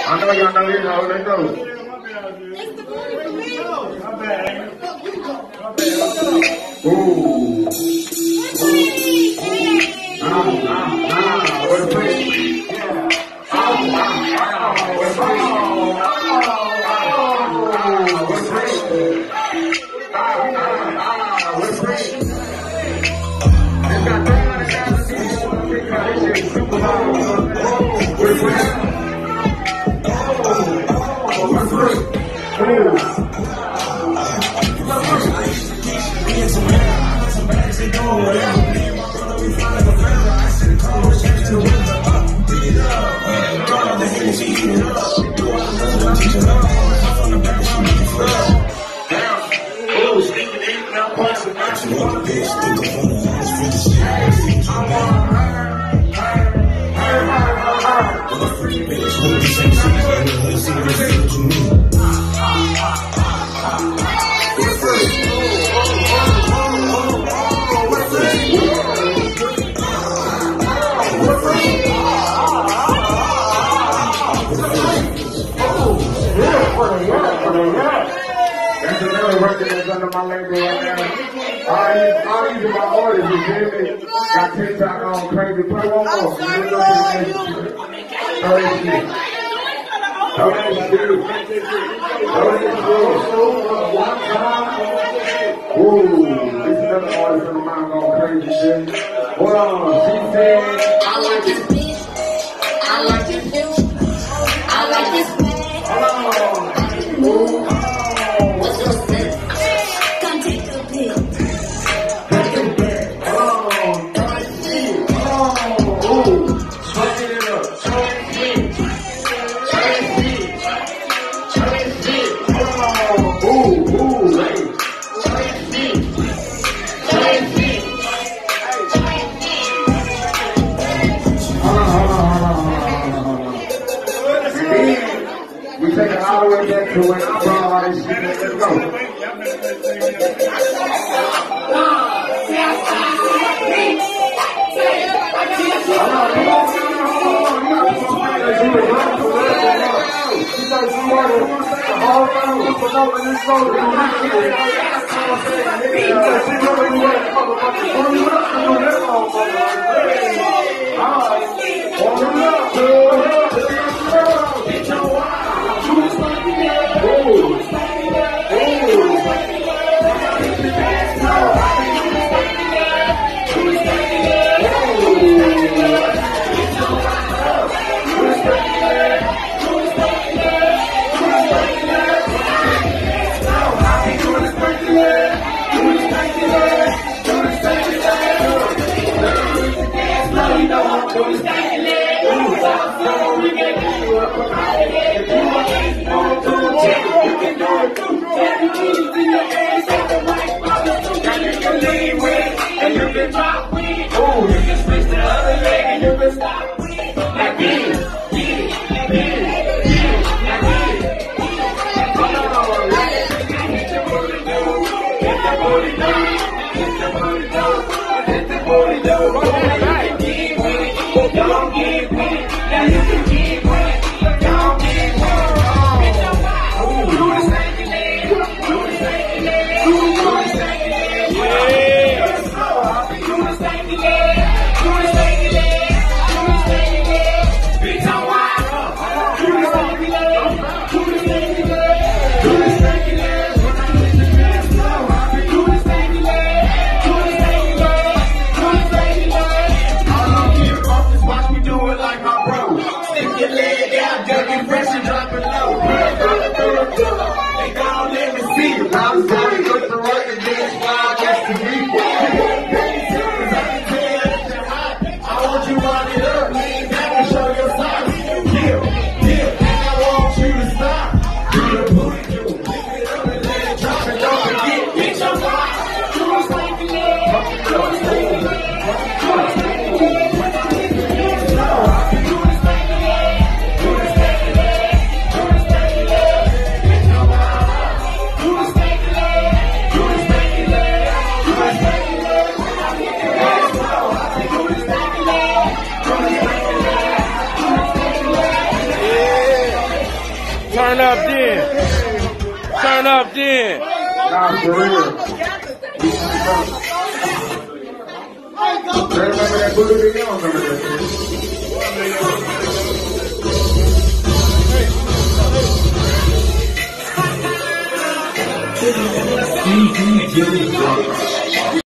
I know y'all know this, though. Let's go. Ooh. What a pretty. That's another record that's under my label right now. All these are my orders, you feel me? Got TikTok on crazy. Play one more. Ooh, this is another artist of mine going crazy, shit. Hold on, she said, I like this bitch. I like this dude. I like this man. Hold on. Ooh. What's your sense? Come take a pill. Take a pill. Hold on. Hold on. Ooh. Swing it up. Swing it. Swing it. Hold on. Ooh. Ooh. Hey. We take it all the way back to when I brought all this shit. Let's go. up then. Turn up then. Nah, for real. They remember that booty? They don't remember that shit.